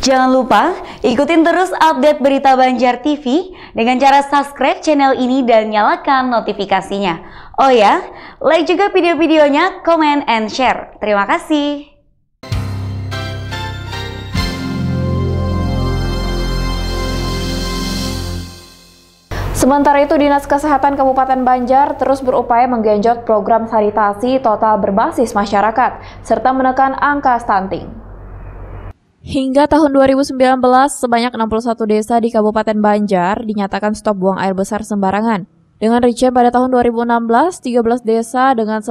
Jangan lupa ikutin terus update berita Banjar TV dengan cara subscribe channel ini dan nyalakan notifikasinya. Oh ya, like juga video-videonya, comment and share. Terima kasih. Sementara itu, Dinas Kesehatan Kabupaten Banjar terus berupaya menggenjot program sanitasi total berbasis masyarakat, serta menekan angka stunting. Hingga tahun 2019, sebanyak 61 desa di Kabupaten Banjar dinyatakan stop buang air besar sembarangan. Dengan rincian pada tahun 2016, 13 desa dengan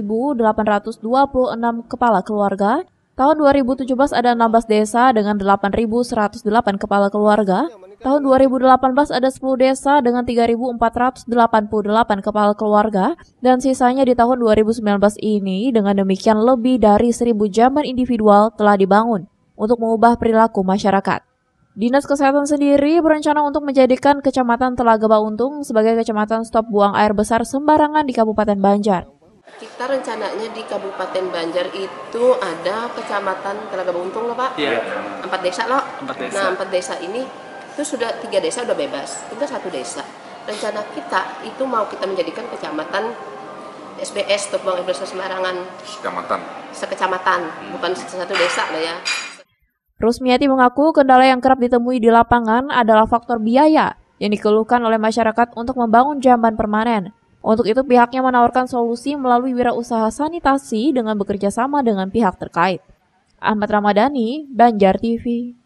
10.826 kepala keluarga. Tahun 2017 ada 16 desa dengan 8.108 kepala keluarga. Tahun 2018 ada 10 desa dengan 3.488 kepala keluarga. Dan sisanya di tahun 2019 ini dengan demikian lebih dari 1.000 jamban individual telah dibangun untuk mengubah perilaku masyarakat. Dinas Kesehatan sendiri berencana untuk menjadikan Kecamatan Telaga Bauntung sebagai kecamatan stop buang air besar sembarangan di Kabupaten Banjar. Kita rencananya di Kabupaten Banjar itu ada Kecamatan Telaga Bauntung loh Pak. Iya. 4 desa loh. 4 desa. Nah 4 desa ini itu sudah 3 desa udah bebas, tinggal 1 desa. Rencana kita itu mau kita menjadikan kecamatan SBS stop buang air besar sembarangan. Sekecamatan, bukan satu desa lah ya. Rusmiati mengaku kendala yang kerap ditemui di lapangan adalah faktor biaya yang dikeluhkan oleh masyarakat untuk membangun jamban permanen. Untuk itu pihaknya menawarkan solusi melalui wirausaha sanitasi dengan bekerja sama dengan pihak terkait. Ahmad Ramadhani, Banjar TV.